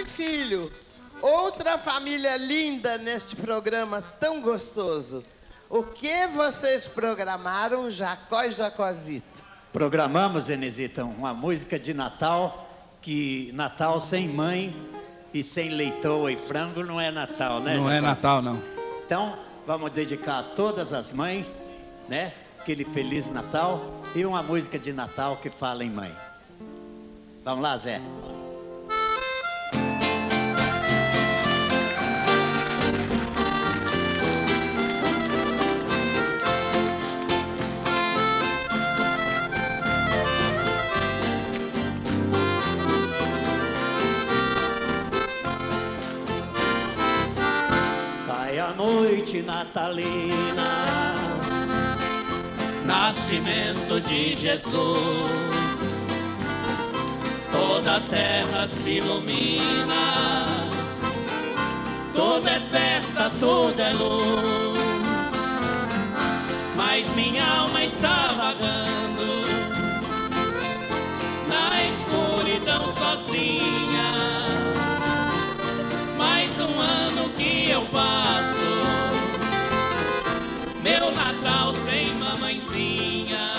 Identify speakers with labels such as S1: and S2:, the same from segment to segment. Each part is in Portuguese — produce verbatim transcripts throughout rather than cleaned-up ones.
S1: filho, outra família linda neste programa tão gostoso. O que vocês programaram, Jacó e Jacozito?
S2: Programamos, Zenesita, uma música de Natal, que Natal sem mãe e sem leitoa e frango não é Natal, né,
S3: Não
S2: Jacozito?
S3: é Natal, não.
S2: Então, vamos dedicar a todas as mães, né? Aquele Feliz Natal e uma música de Natal que fala em mãe. Vamos lá, Zé. Cai a noite natalina, nascimento de Jesus, toda a terra se ilumina, tudo é festa, tudo é luz, mas minha alma está vagando na escuridão sozinha. Mais um ano que eu passo, meu Natal sem mamãezinha.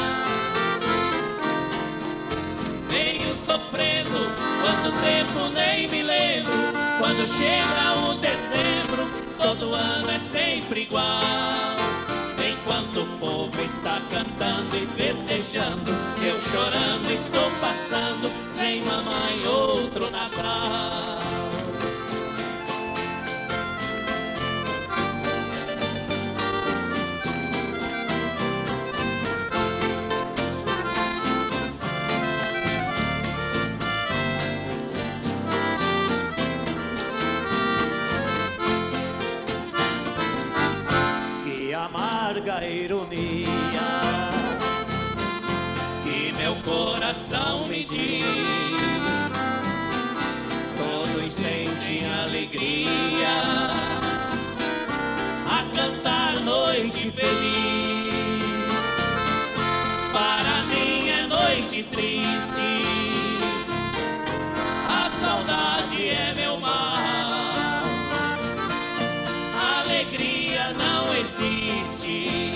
S2: Venho sofrendo quanto tempo nem me lembro. Quando chega o dezembro, todo ano é sempre igual. Enquanto o povo está cantando e festejando, eu chorando estou passando sem mamãe outro Natal. Amarga ironia que meu coração me diz, todos sentem alegria a cantar noite feliz. Para mim é noite triste, a saudade é meu mal, a alegria não existe,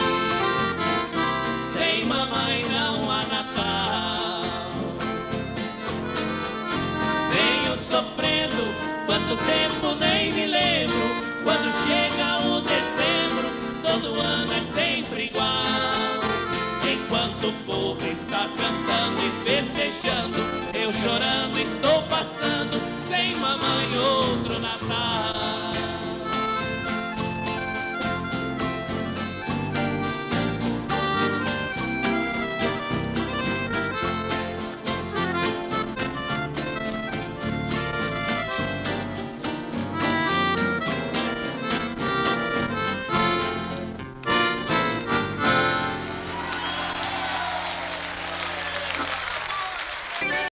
S2: sem mamãe não há Natal. Venho sofrendo quanto tempo nem me lembro. Quando chega o dezembro, todo ano é sempre igual. Enquanto o povo está cantando e festejando, eu chorando estou passando sem mamãe outro Natal.